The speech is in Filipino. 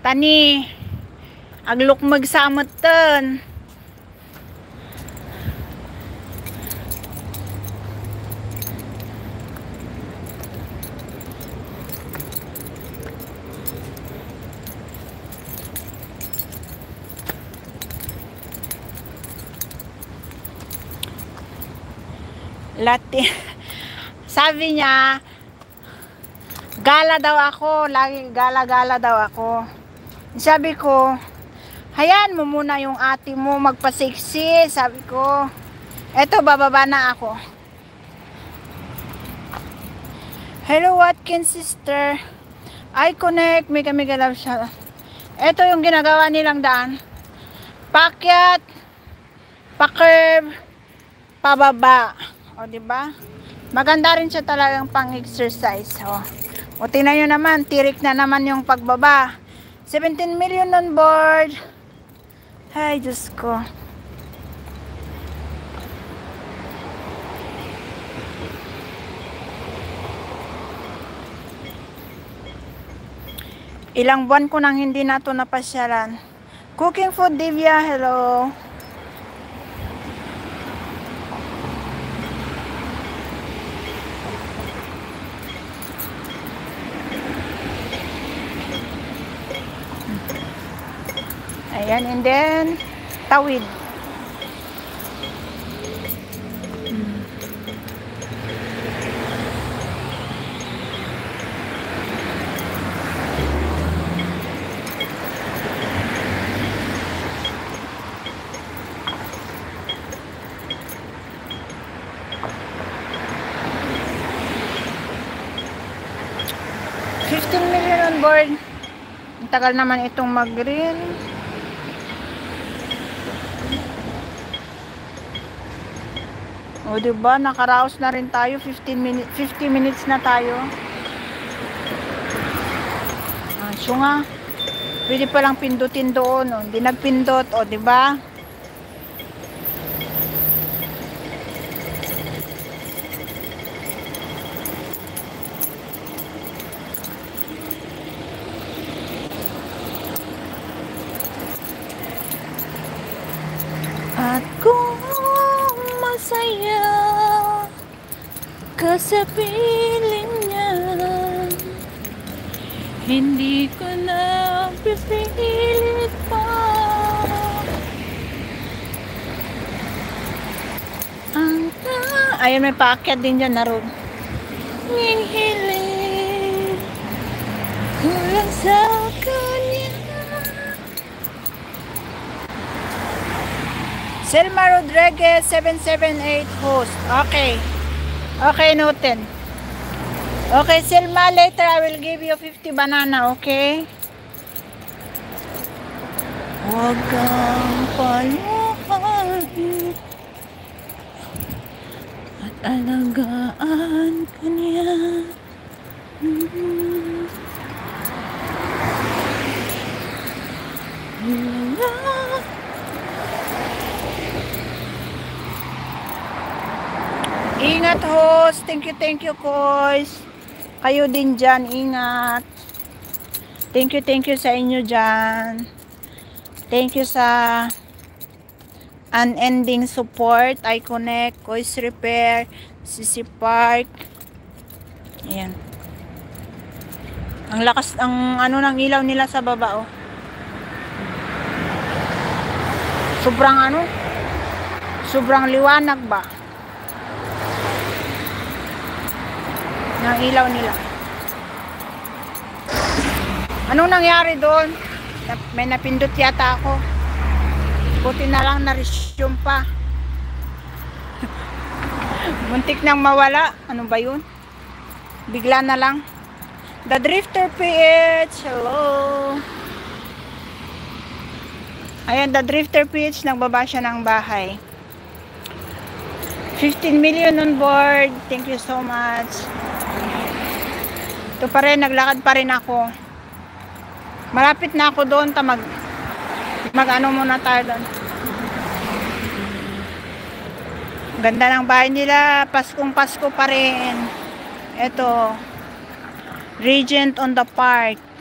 Tani, aglukmag samot ten. Sabi niya, gala daw ako, lagi gala-gala daw ako. Sabi ko, hayaan mo muna yung ate mo magpa-sexy. Sabi ko, eto bababa na ako. Hello Watkins sister, I connect, mega love siya. Eto yung ginagawa nilang daan, pakyat, pa-curve, pababa. O diba? Maganda rin siya talagang pang-exercise. O tingnan nyo naman, tirik na naman yung pagbaba. 17 million on board. Ay, Diyos ko. Ilang buwan ko nang hindi na ito napasyalan. Cooking food, Divya, hello. Ayan, and then tawid. $15 million on board. Ang tagal naman itong mag-green. O diba, nakaraos na rin tayo. 50 minutes na tayo. So nga, pwede palang pindutin doon. Hindi nagpindot. O diba? At kung masaya ka sa piling niya, hindi ko na pipilit pa. Ayun, may paakyat din dyan na road. Hihiling kulang sa kanya. Selma Rodriguez 778 host. Okay. Okay, noted. Okay, Selma, later I will give you 50 banana, okay? Huwag kang paluhain at alagaan ka niya. Ingat host, thank you guys. Kayo din dyan, ingat. Thank you sa inyo dyan. Thank you sa unending support. I Connect, Voice Repair, CC Park. Ayan. Ang lakas, ang ano ng ilaw nila sa baba, oh. Sobrang liwanag ba ng ilaw nila. Anong nangyari doon? May napindot yata ako. Buti na lang na-resume pa. Muntik nang mawala. Ano ba yun? Bigla na lang. The Drifter PH. Hello. Ayan, The Drifter PH. Nagbaba siya ng bahay. 15 million on board. Thank you so much. Ito pa rin, naglakad pa rin ako. Malapit na ako doon. Mag-ano muna tayo doon. Ganda ng bahay nila. Paskong Pasko pa rin. Ito. Regent on the Park.